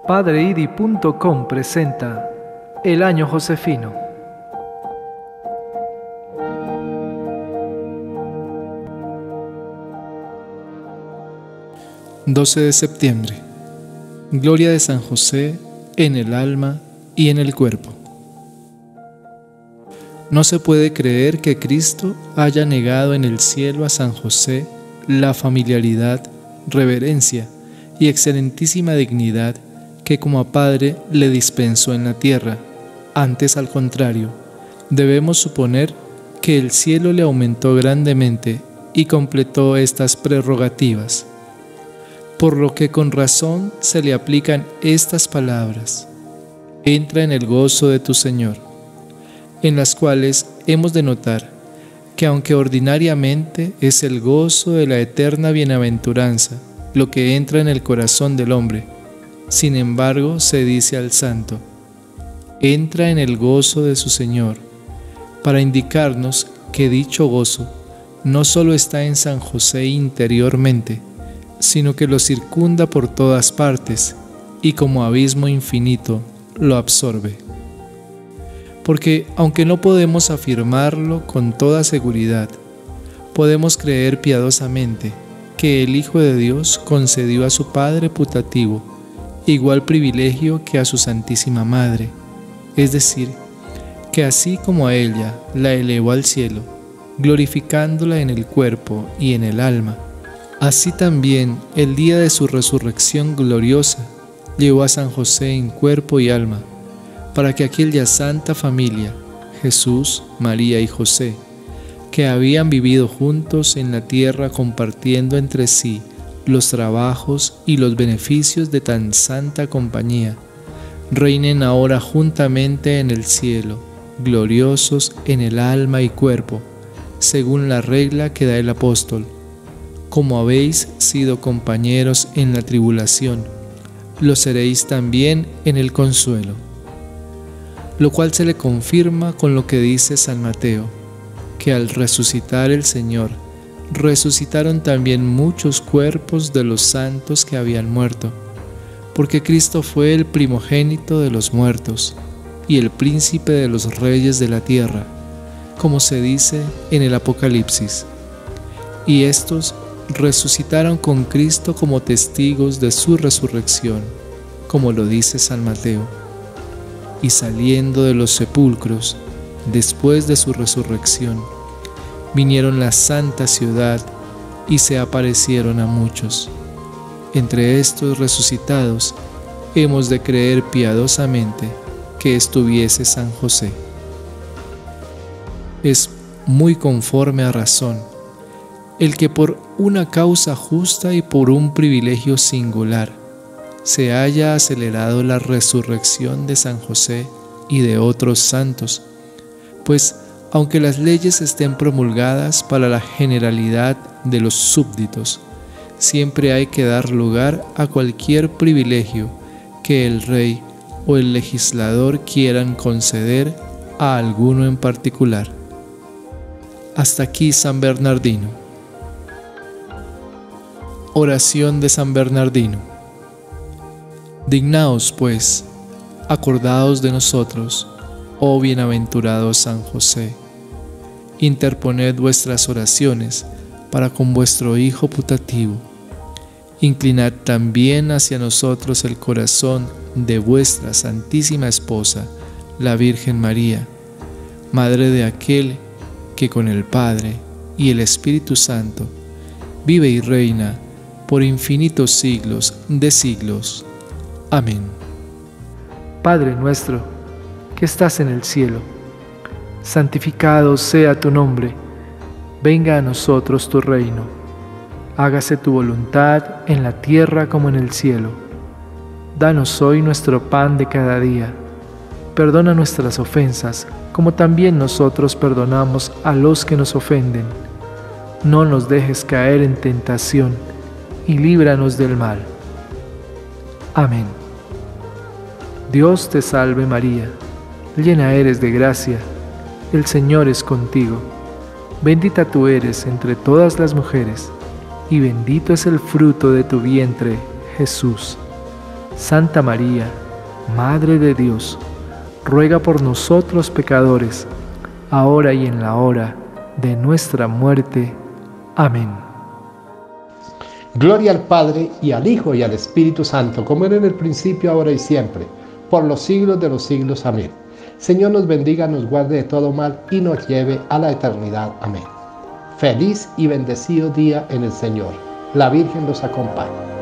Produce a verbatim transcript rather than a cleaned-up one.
Padreidi punto com presenta El Año Josefino. doce de septiembre. Gloria de San José en el alma y en el cuerpo. No se puede creer que Cristo haya negado en el cielo a San José la familiaridad, reverencia y excelentísima dignidad que como a Padre le dispensó en la tierra. Antes, al contrario, debemos suponer que el cielo le aumentó grandemente y completó estas prerrogativas, por lo que con razón se le aplican estas palabras: entra en el gozo de tu Señor, en las cuales hemos de notar que aunque ordinariamente es el gozo de la eterna bienaventuranza lo que entra en el corazón del hombre, sin embargo se dice al santo: entra en el gozo de su Señor, para indicarnos que dicho gozo no solo está en San José interiormente, sino que lo circunda por todas partes y como abismo infinito lo absorbe. Porque aunque no podemos afirmarlo con toda seguridad, podemos creer piadosamente que el Hijo de Dios concedió a su Padre putativo igual privilegio que a su Santísima Madre, es decir, que así como a ella la elevó al cielo, glorificándola en el cuerpo y en el alma, así también el día de su resurrección gloriosa llevó a San José en cuerpo y alma, para que aquella santa familia, Jesús, María y José, que habían vivido juntos en la tierra compartiendo entre sí los trabajos y los beneficios de tan santa compañía, reinen ahora juntamente en el cielo, gloriosos en el alma y cuerpo, según la regla que da el apóstol: como habéis sido compañeros en la tribulación, lo seréis también en el consuelo. Lo cual se le confirma con lo que dice San Mateo, que al resucitar el Señor, resucitaron también muchos cuerpos de los santos que habían muerto, porque Cristo fue el primogénito de los muertos y el príncipe de los reyes de la tierra, como se dice en el Apocalipsis. Y estos resucitaron con Cristo como testigos de su resurrección, como lo dice San Mateo. Y saliendo de los sepulcros, después de su resurrección, vinieron a la santa ciudad y se aparecieron a muchos. Entre estos resucitados hemos de creer piadosamente que estuviese San José. Es muy conforme a razón el que por una causa justa y por un privilegio singular se haya acelerado la resurrección de San José y de otros santos, pues aunque las leyes estén promulgadas para la generalidad de los súbditos, siempre hay que dar lugar a cualquier privilegio que el rey o el legislador quieran conceder a alguno en particular. Hasta aquí San Bernardino. Oración de San Bernardino. Dignaos, pues, acordaos de nosotros, oh bienaventurado San José. Interponed vuestras oraciones para con vuestro Hijo putativo. Inclinad también hacia nosotros el corazón de vuestra Santísima Esposa, la Virgen María, Madre de aquel que con el Padre y el Espíritu Santo vive y reina por infinitos siglos de siglos. Amén. Padre nuestro, que estás en el cielo, santificado sea tu nombre. Venga a nosotros tu reino. Hágase tu voluntad en la tierra como en el cielo. Danos hoy nuestro pan de cada día. Perdona nuestras ofensas, como también nosotros perdonamos a los que nos ofenden. No nos dejes caer en tentación, y líbranos del mal. Amén. Dios te salve María, llena eres de gracia, el Señor es contigo. Bendita tú eres entre todas las mujeres, y bendito es el fruto de tu vientre, Jesús. Santa María, Madre de Dios, ruega por nosotros pecadores, ahora y en la hora de nuestra muerte. Amén. Gloria al Padre, y al Hijo, y al Espíritu Santo, como era en el principio, ahora y siempre, por los siglos de los siglos. Amén. Señor nos bendiga, nos guarde de todo mal, y nos lleve a la eternidad. Amén. Feliz y bendecido día en el Señor. La Virgen los acompañe.